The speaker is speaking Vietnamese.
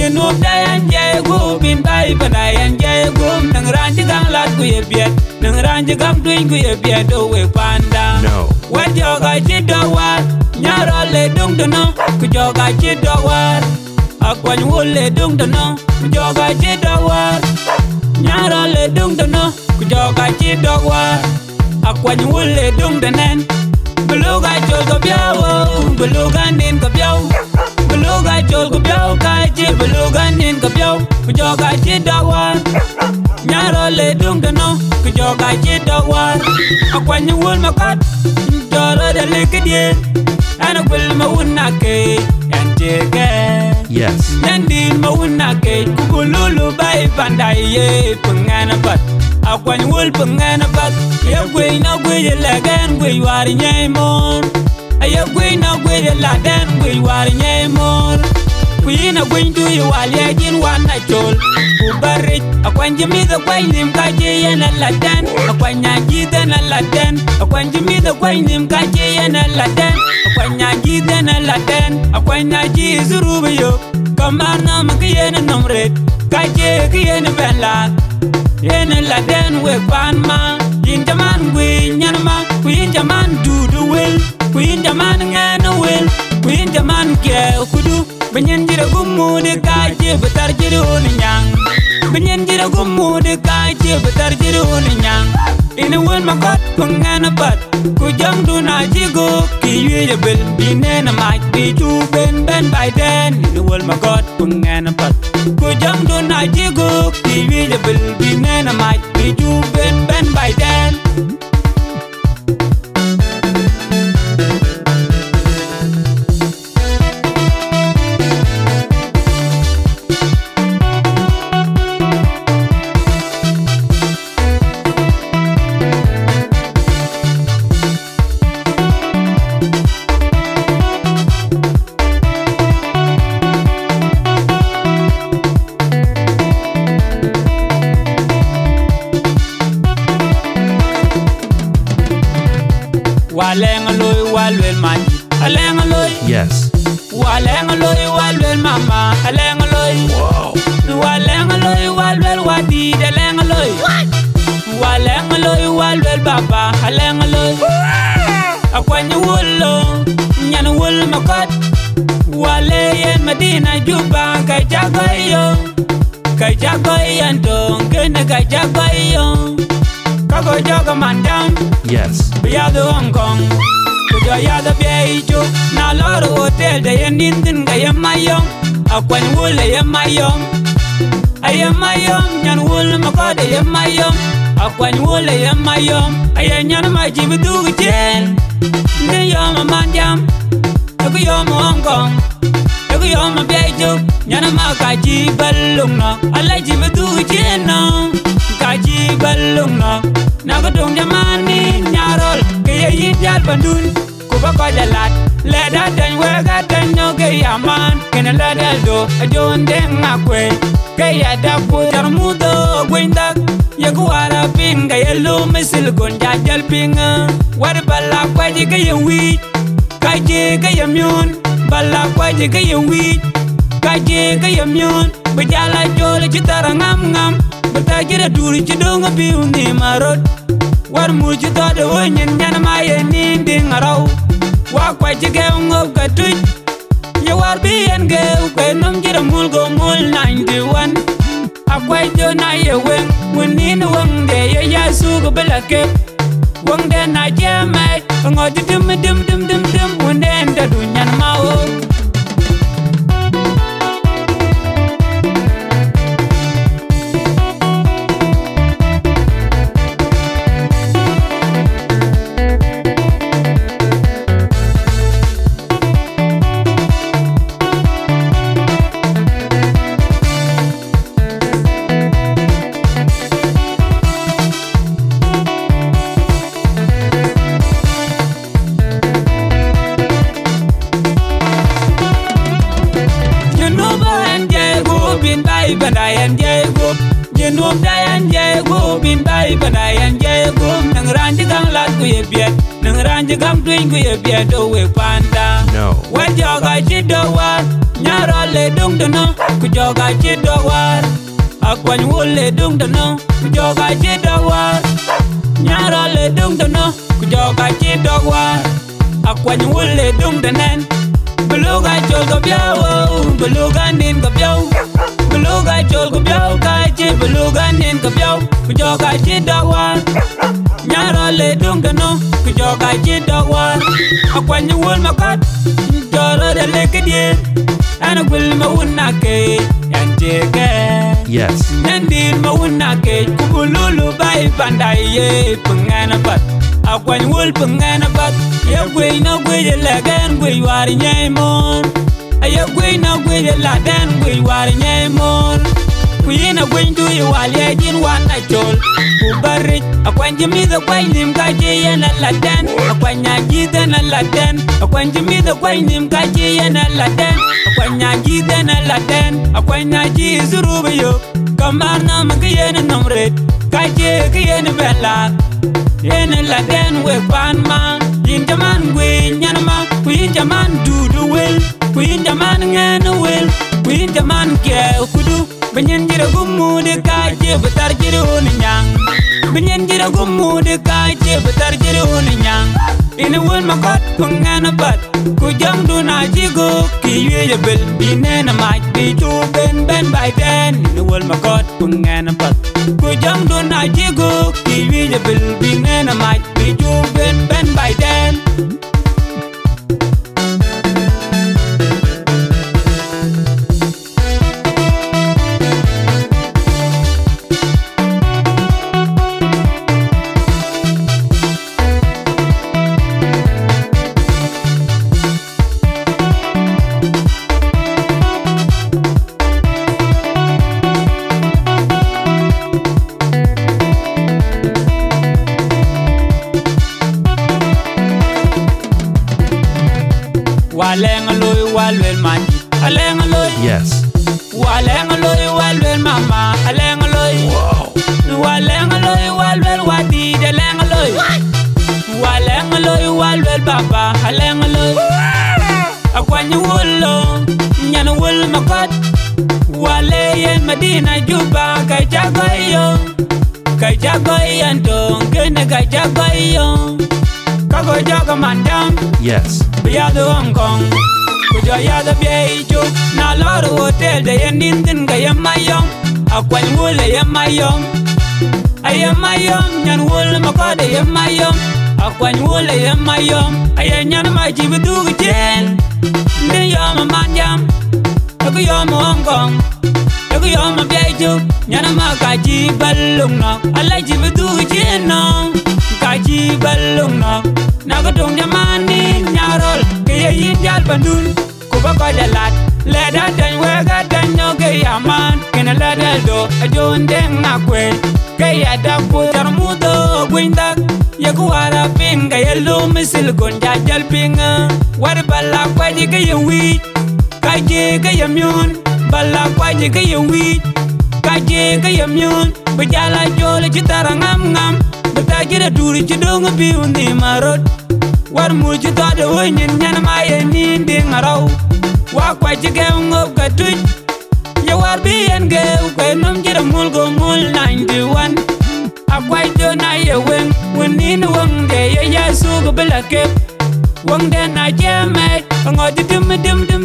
Junub dayan jay go bin bay panayan jay go nang ranji gang lat ku ye biet nang ranji gang twin ku ye biet do we panda No. When joga chi do war nyaro le dung do no ku joga chi do war akwan wole dung do no ku joga chi do war nyaro le dung do no ku joga chi do war akwan wole dung do nen beluga chol ko biawo beluga nin ko biaw beluga chol ko biaw ka chi beluga nin ko biaw ku joga chi do war nyaro le dung do no ku joga chi do war akwan wol makat joro de lekidie ana gul mawuna ke antege Yes. Nandin mawuna ke kugululu bay pandai ye pengana bat akwan wol pengana bat ya gwe na gwe lagan gwe war nyai mor ya gwe na gwe lagan gwe war nyai mor Kuina gwen du yu walia jin wana chol Kubarit akwan jimi the kway nim kaje yana ladan akwan nyaji dana ladan akwan jimi the kway nim kaje yana ladan akwan nyaji dana ladan akwan nyaji zuruba yo kamar na makiyena nomret kaje kiyena benla yana ladan we panma yin jaman gwe nyanma kuin jaman dudu wel kuin jaman ngana wel kuin jaman ke kudu Benyen jira gumu de kaje betar jira nyang Benyen jira gumu de kaje betar jira nyang Ina wen makot pengana bat Ku jang du na jigo ki yue bel bine na mach bi chu ben ben by den Ina wen makot pengana bat Ku jang du na jigo ki yue bel bine na mach bi chu ben ben by den Walengaloy walwel mani alengaloy Yes. Walengaloy walwel mama alengaloy Wow. Walengaloy walwel wadi alengaloy Walengaloy walwel baba alengaloy Akwanya wolo nyana wol makot Wale yen Madina Juba kajagoyo Kajagoyo ndong kena kajagoyo Kago joga mandam Yes. Biado Hong Kong Kujo yada biejo Na loro hotel de yen nindin ga yemayong Akwan wule yemayong Ayamayong nyan wule makode yemayong Akwan wule yemayong Ayan nyan majibu dugu jen Ngen yoma mandam Aku yoma Hong Kong Aku yoma biejo Nyana makaji balung no Ala jibu dugu jen no Kaji balung no Nagadong jamani nyarol Kaya yinjal bandun Kuba ko dalat Leda dan wega dan nyoge yaman Kena leda do Ajon deng akwe Kaya dapu jarmudo Gwendak Yaku warapin Kaya lumisil kun jajal pinga Wad balak waji kaya wit Kaji kaya myun Balak waji kaya wit Kaji kaya myun Bejala jole citara ngam-ngam Betajira duri cidonga biu ni marot War muji todo wonyen nyana maye nindi ngaraw Wa kwa jige ngop katuj Ya war biyen ge ukwe nom jira mulgo mul 91 Akwa jo na ye weng Wunini weng de ye ya sugu belake Weng de na jeme Ngoji dim dim dim dim dim Wunde enda dunyan mao Banayan jego Junub dayan jego bin bay banayan jego Nang ranji gang lat ku ye biet Nang ranji gang twin ku ye biet do we panda No. Wen joga chi do war nyara le dung dano ku joga chi dawar akwan wole dung dano ku joga chi dawar nyara le dung dano ku joga chi dawar akwan wole dung danen beluga chol go biao beluga nin go biao beluga chol go biao ka chi beluga nin go biao ku joga chi dawar nyara le dung dano ku joga chi dawar akwan wol makat jolo de lekadie ana gul mawuna ke yanteke yes nandin mawuna ke kubululu bai bandai ye pengana bat akwan wol pengana bat ye gwe na gwe ye lagan gwe wari nyaimon aye gwe na gwe ye ladan gwe wari nyaimon kuyina gwe ndu ye wali ajin wana chol kubarik akwan jimi the kwai nim ka je ye na ladan akwan nyaji the na ladan akwan jimi the kwai nim ka je ye na ladan akwan nyaji the na ladan akwan nyaji zuruba yo kamar na magaye na nomret ka je ka ye na bella ye na ladan we pan ma yin jaman gwe nyanama kuyin jaman dudu wel kuyin jaman ngana wel kuyin jaman ke kudu benyen jira gumu de ka je betar jira nyang benyen jira gumu de ka je betar jira nyang ina wol makot pengana bat ku jam du na jigo ki ye bel binena ma bi tu ben by den ina wol makot pengana bat ku jam du na jigo ki ye bel binena ma bi tu ben by den yes walengaloy walwel mama alengaloy walengaloy walwel wadi delengaloy walengaloy walwel baba alengaloy akwanyi wolo nyana wol makat wale yen madina juba kajagoyo kajagoyanto gene kajagoyo kago joga mandam yes biado Hong Kong kujo yada biejo na lor hotel de yendin ga yamayom akwan wole yamayom ayamayom nyan wole makade yamayom akwan wole yamayom ayanyan ma jibudu gen ne yom manjam aku yom Hong Kong aku yom biejo nyana ma kaji balung no ala jibudu gen no kaji balung no nagadong jamani nyarol kaya yinjal bandun kubako jalat leda dan wega dan nyoge yaman kena leda do ajon deng ngakwe kaya da putar mudo gwindak ya kuwara pinga ya lu misil gonja jal pinga war bala kwaji kaya wii kaji kaya myun bala kwaji kaya wii kaji kaya myun bejala jole citara ngam betajira duri cidong biundi marot war muji todo wonyin nyana maye nindi ngaraw wa kwaji ge ngob katuj ya war bien ge ko nom jira mulgo mul 91 akwai do na ye wen wonin wonge ya yasu go belake wonde na jeme ngodi dim